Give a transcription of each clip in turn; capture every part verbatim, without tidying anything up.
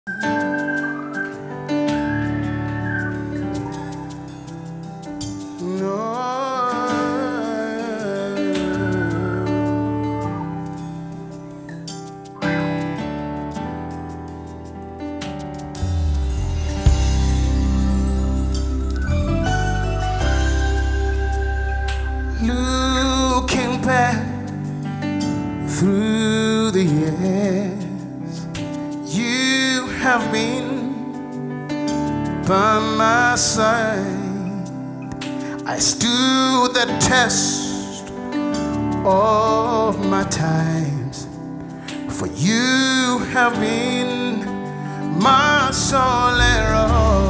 Looking back through the years, you have been by my side. I stood the test of my times, for you have been my solero.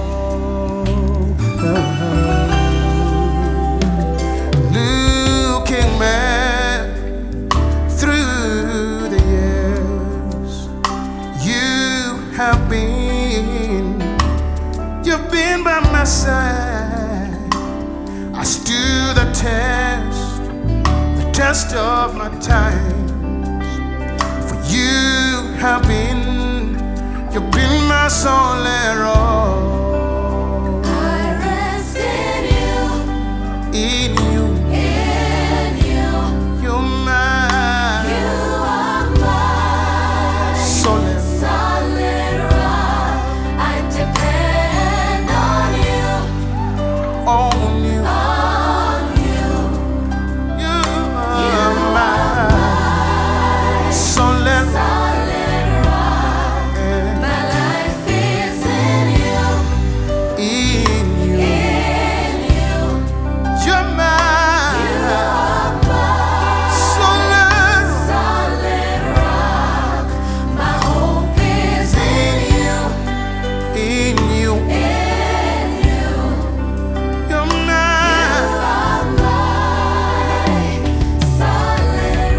Looking back through the years, you have been, you've been by my side. I stood the test, the test of my times, for you have been, you've been my solero. I rest in you, In you, in you. you're my You are my solero. solid rock. I depend on you, On you, on you. you You are are my solero. solid rock. My life is in you, In you, in you. you're my You are my solero. solid rock. My hope is in you, In you, in you. you're You my are my solid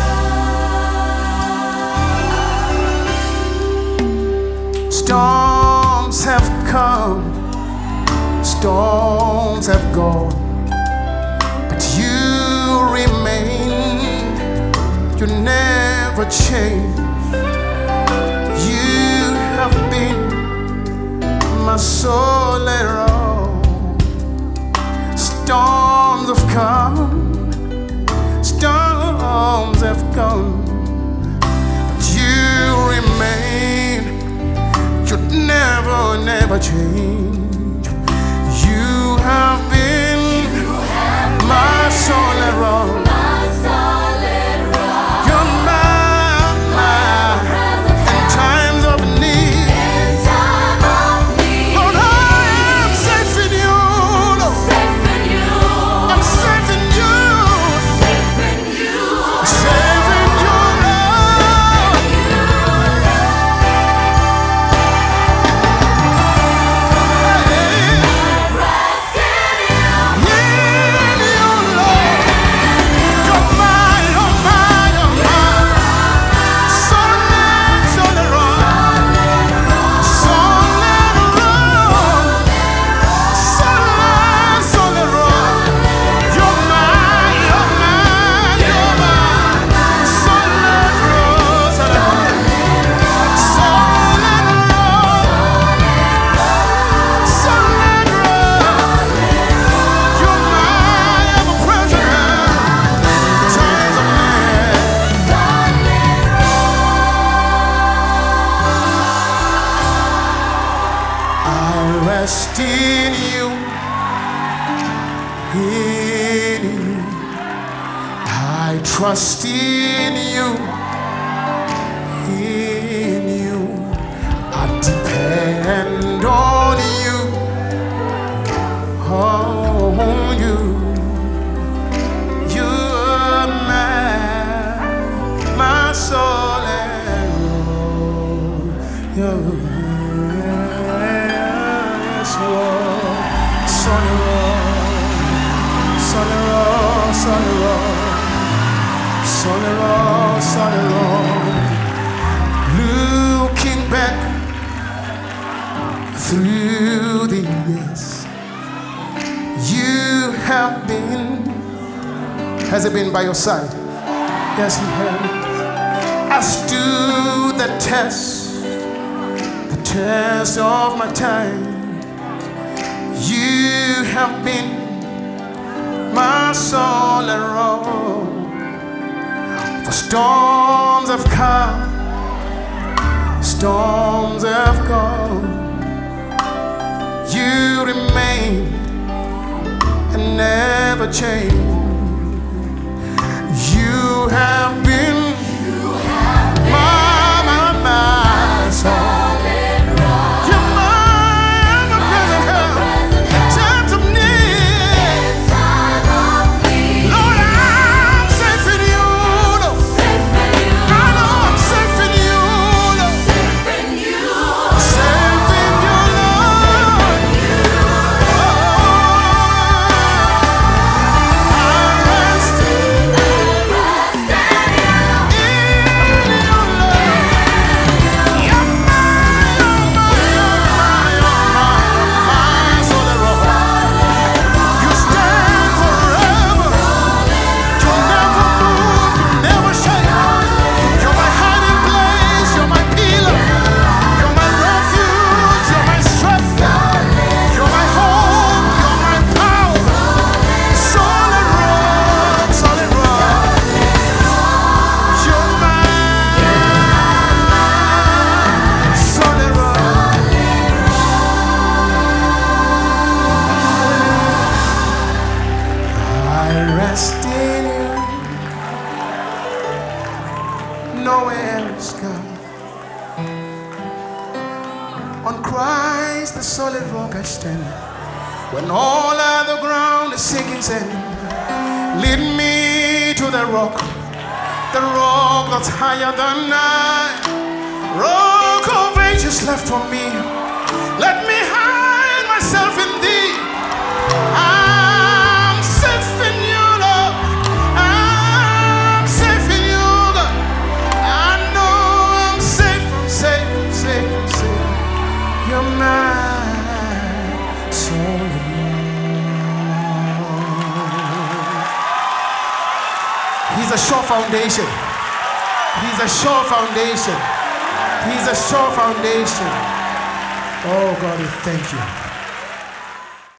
rock. storms have come, storms have gone, but you remain, you never change. You have been my solero. Storms have come, storms have come, but you remain, you never, never change. You have been my solero. My solid rock. You're my, my, in times of need. In time of need. Lord, I am safe in you. Lord. Safe in you. I'm safe in you. Safe in you. Safe in you, Lord. Rest in you. In you, Lord. You're my, you're my, you're my solid, solid rock. Solid rock. Solid, solid rock. You're my, you're my, you're my solid rock. Solid rock. Solid rock. Solid rock. You're my ever-present help in times of need. I rest in you, in you. I trust in you, in you. I depend on you, on you. You're my, my soul and Lord. You're yes, Lord. Solero, solero, solero, solero, solero. Looking back through the years, you have been. Has it been by your side? Yes, he has. I stood the test test of my time. You have been my solid rock. For storms have come, storms have gone. You remain and never change. You have been my, my, my soul. You're my ever-present help. Times of need. Lord, I'm safe in you, Lord. I know I'm safe in you, Lord. Safe in you, Lord. Oh, I rest in you, Lord. You're my, you're my, you're my, my solid rock. You stand forever. You never move, you never shake. You're my hiding place, you're my pillar. You're my refuge, you're my strength. You're my home, you're my power. Solid rock, solid rock. You're my solid rock. I rest in you. Nowhere else, God. On Christ, the solid rock I stand. When all other ground is sinking sand, lead me to the rock, the rock that's higher than I. Rock of ages left for me. Let me hide myself in thee. I'm safe in you, Lord. I'm safe in you, God. I know I'm safe, I'm safe, I'm safe, I'm safe. You're my solid rock. He's a sure foundation. He's a sure foundation. He's a sure foundation. Oh God, we thank you.